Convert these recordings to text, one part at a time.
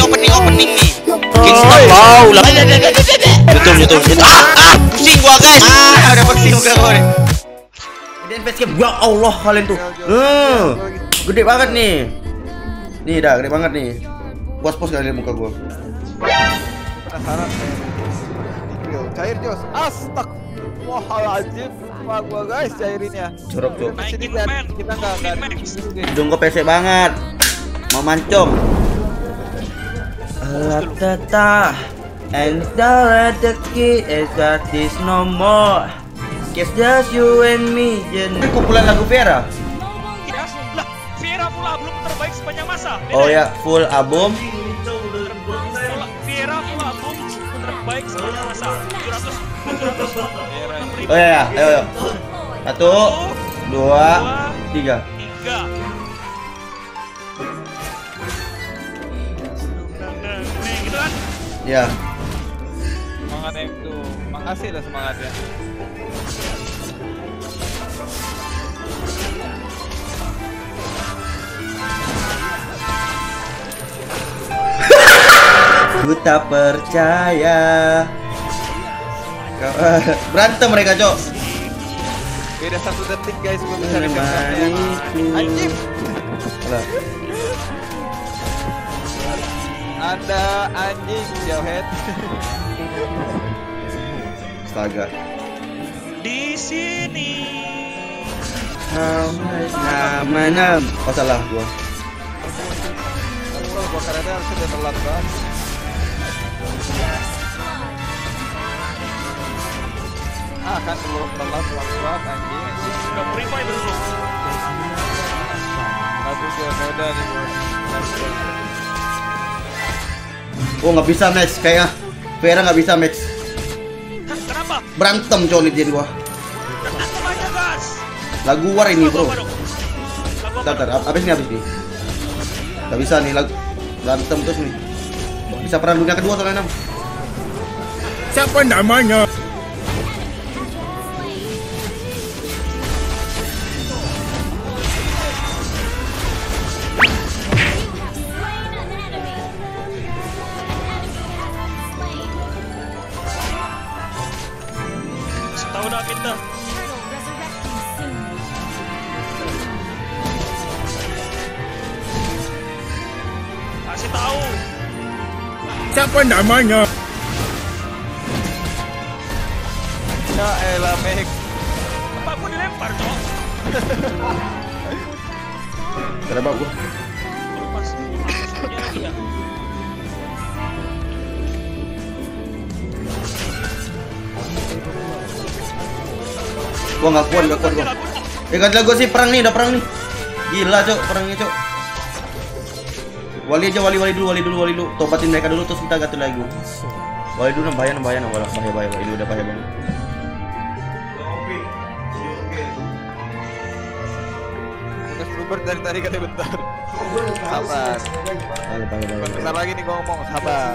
opening nih. Kingston wow lah. Betul. Pusing gua guys. Udah pusing muka gua nih. Ini facecam. Ya Allah kalian tuh. Gede banget nih. Nih dah gede banget nih. Puas-puas kalian muka gua. Penasaran saya. Cair Jos. Astagfirullahaladzim. Wah gua guys cairinnya. Jorok tuh. Kita enggak Hidung gua pesek banget. Mau mancung. Alatata and the key is that is no more. It's just you and me. Ini kumpulan lagu Vera. Tidak, lah Vera full album terbaik sepanjang masa. Oh ya, full album. Vera full album terbaik sepanjang masa. 700. Oh ya, ayo. 1, 2, 3. Gitu kan? Ya. semangatnya itu. Makasih lah semangatnya. Ku tak percaya. Berantem mereka, Cok. Beda 1 detik guys, gua bisa anjing. Anda anjing jauhead. Astaga. Di sini. Mana? Oh salah gua. Gua karena harus udah telat banget. Kan belum telat banget anjing. Udah purify belum? Aku ke Noda nih bos. Oh nggak bisa Max, kayaknya Vera nggak bisa Max. Hah, kenapa? Berantem Cok nih gua. Berantem aja gas. Lagu war ini bro. Lagu apa? Bentar, habis nih. Gak bisa nih lagu berantem terus nih. Bisa perang dunia kedua soalnya 6. Siapa namanya? Tahu dah kita. Kasih tahu. Siapa namanya? Ya elah Meg. Bapakku dilempar, Cok. Kenapa gua? Pas maksudnya dia. Gua nggak kuat gua. Ganti lagu sih, perang nih, udah perang nih. Gila Cok, perangnya Cok. Wali aja, wali dulu. Tobatin mereka dulu terus kita ganti lagu. Wali dulu bahaya, bahaya ini udah bahaya banget. Terus Robert dari tadi katanya bentar. Sabar. Bahaya. Bentar lagi nih gua ngomong sabar.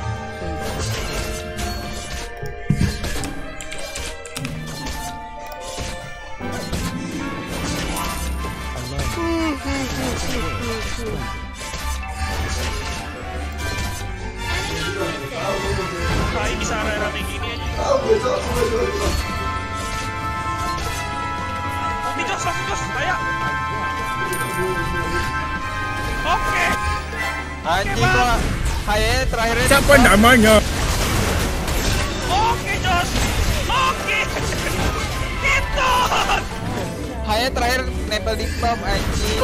Hai bisa rame gini aja. Jos, kayak. Oke. Anjing gua kayaknya terakhirnya Siapa namanya? Oke, Jos. Oke. Gitu. kayaknya terakhir nempel di bam anjing.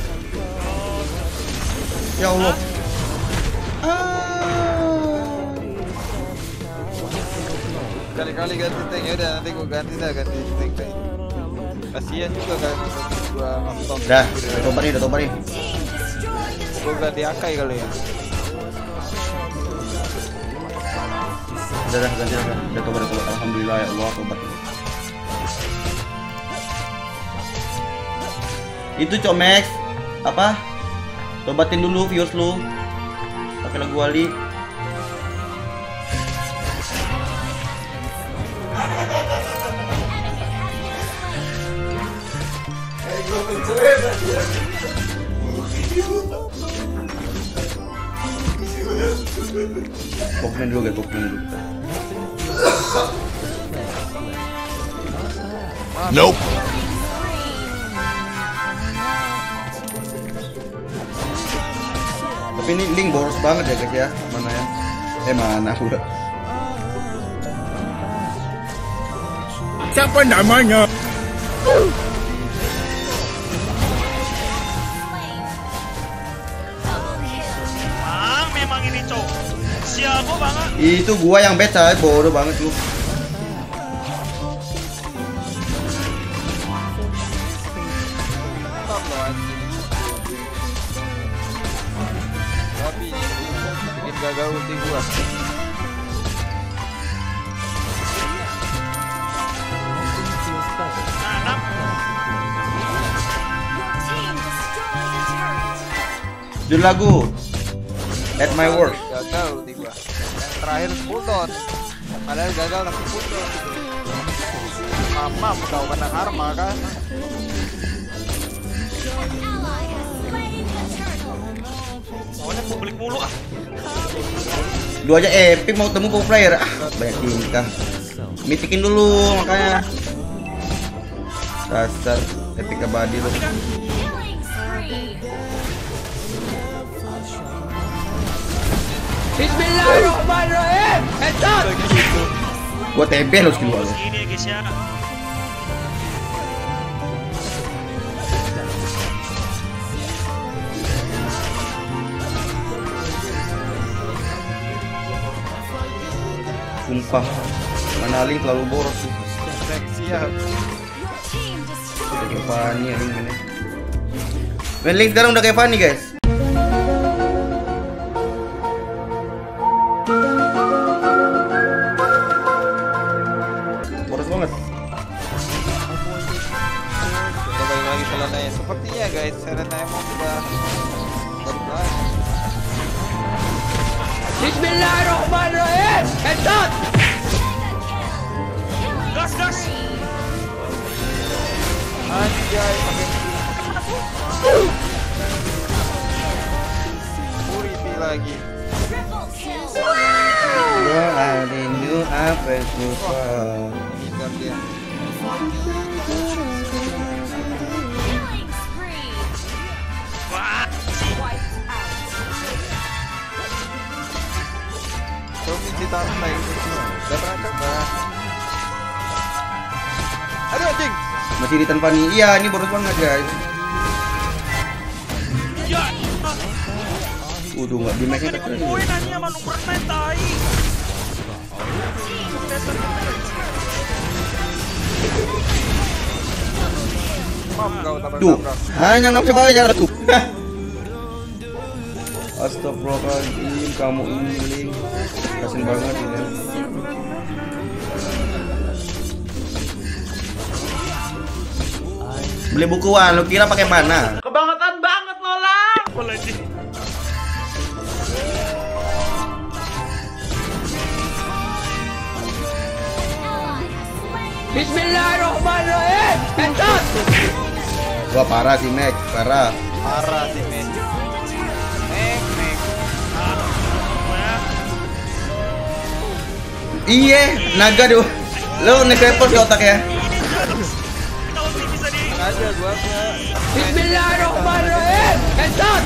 Ya Allah. Kali-kali ganti tank ya udah nanti gua ganti tank. Kasihan juga kan gua nonton. Dah, udah tobat nih. Gua ganti Akai kali ya. Udah ganti. Udah tobat. Alhamdulillah ya Allah, tobat. Itu Cok Max. Apa? Tobatin dulu viewers lu. Pakai lagu Wali. Pokoknya dulu guys, pokoknya dulu. Nope. Tapi ini link boros banget ya guys ya. Mana ya? Mana udah. Siapa namanya? Bang, memang ini cowok. Siapa banget? Itu gua yang beta, bodoh banget lu. Stop lo anjing. Tapi bikin gagal ulti gua. Nanam. Judul lagu At My Worst. Gagal ulti gua. Yang terakhir cooldown. Padahal gagal tapi cooldown gitu. Mama tahu kena karma kan. Pokoknya publik mulu ah. Lu aja epic mau temu pro player. Banyak tingkah. Mitikin dulu makanya. Dasar epic abadi lu. Bismillahirrahmanirrahim. Headshot. Gua TB lu skill gua. Ini ya guys ya. Sumpah. Mana link terlalu boros sih. Siap. Kayak Fanny link mana. Main link sekarang udah kayak Fanny guys. Boros banget. Kita balik lagi Selenanya. Sepertinya guys, Selena emang udah balik lagi. Bismillahirrahmanirrahim. Headshot. Gas gas. Anjay, pakai Purity lagi. Gua rindu apa lupa. Hindar dia. Wah. Comin si Tartai. Udah pernah coba. Aduh anjing. Masih di tanpa nih. Iya, ini boros banget guys. Ya. Udah nggak di make-nya keren. Gue nanya sama nomor main tai. Mam kau tabrak. Tuh, hanya nggak coba aja tuh. Astagfirullahaladzim, kamu ini link. Kasian banget ini. Beli bukuan, lu kira pakai mana? Kebangetan banget Lola. Apalagi. Bismillahirrahmanirrahim. Headshot. Wah parah sih Mac, parah. Parah sih men. Mek. Iya, naga tuh. Lu next level di otak ya. Tahu sih bisa di. Aja gua enggak. Bismillahirrahmanirrahim. Headshot.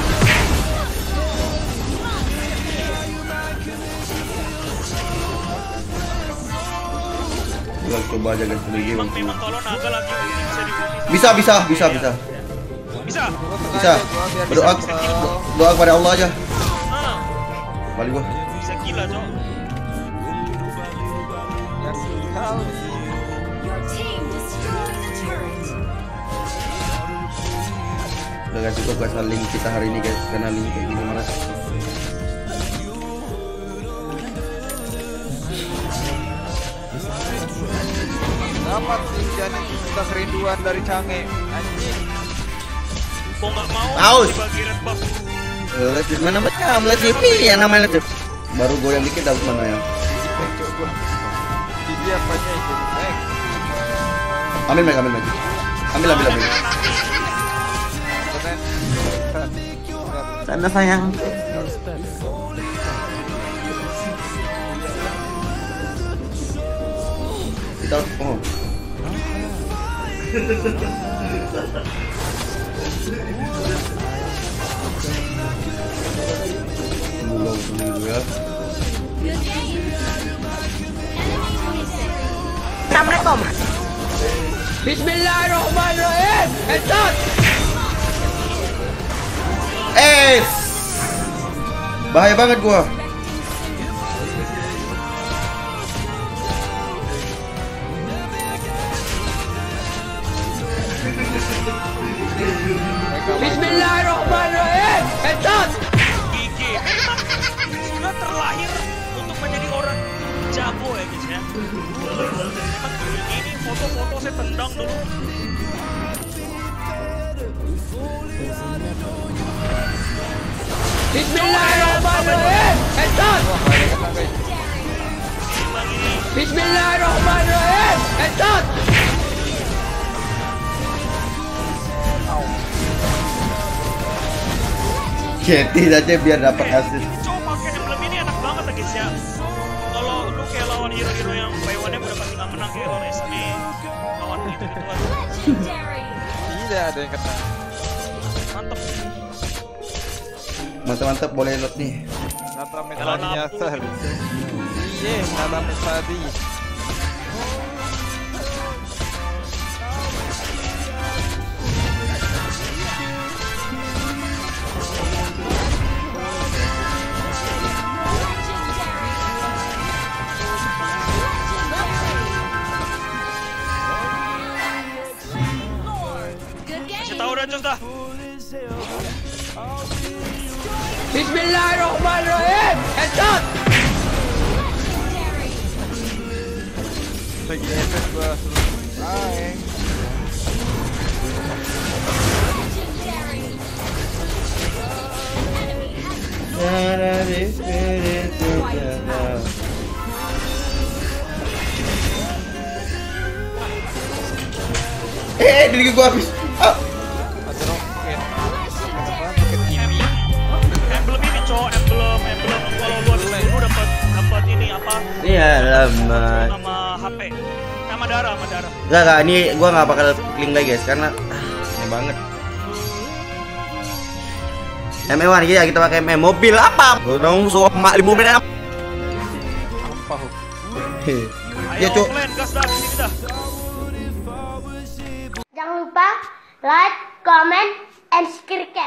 Gua coba aja guys lagi. Bang memang kalau naga lagi bisa di. Bisa. Bisa. Bisa. Biar Berdoa kontrol. doa kepada Allah aja. Nah, Balik gua. bisa gila cok. Biar tahu. Udah guys cukup guys link kita hari ini guys karena link kayak gini malas. Dapat sih jadi kita kerinduan dari Cange. Anjing. Mau nggak mau Aus. dibagi red buff. Let's mana macam let's ya namanya let's. Baru goyang dikit dapat mana ya. Coba. Jadi apanya itu? Ambil Mac. Ambil. Keren. Sana sayang. without oh. Belum dulu ya. Assalamualaikum. Bismillahirrahmanirrahim. Headshot. Bahaya banget gua. Bismillahirrahmanirrahim. Headshot. Gigi sudah terlahir untuk menjadi orang jago ya guys ya. Emang ini foto-foto saya tendang dulu. Bismillahirrahmanirrahim. Headshot. Bismillahirrahmanirrahim. Headshot. Jadi saja biar dapat assist. Coba pakai emblem ini enak banget ya guys ya. Kalau lu kayak lawan hero-hero yang buy-one-nya udah pasti nggak menang kayak lawan SME, lawan gitu-gituan. Tidak ada yang kena. Mantep. Mantap-mantap, boleh lot nih. Nata metadi nyasar. Iya, nata metadi. Kasih tahu dah Jos dah. Bismillahirrahmanirrahim. Headshot. Lagi efek gua suruh. Diri gua habis. Ah. Ada roket. Emblem ini cowok, emblem kalau lu dapat ini apa? Iya, lama. Nama HP. Nama darah. Enggak, ini gua nggak bakal klik lagi guys karena ini banget. ME1 ya, kita pakai ME mobil apa? Dong suap mak 5 menit. Apa? Ya, Ayo Cuk. offline gas dah di sini dah. Jangan lupa like, comment, and subscribe.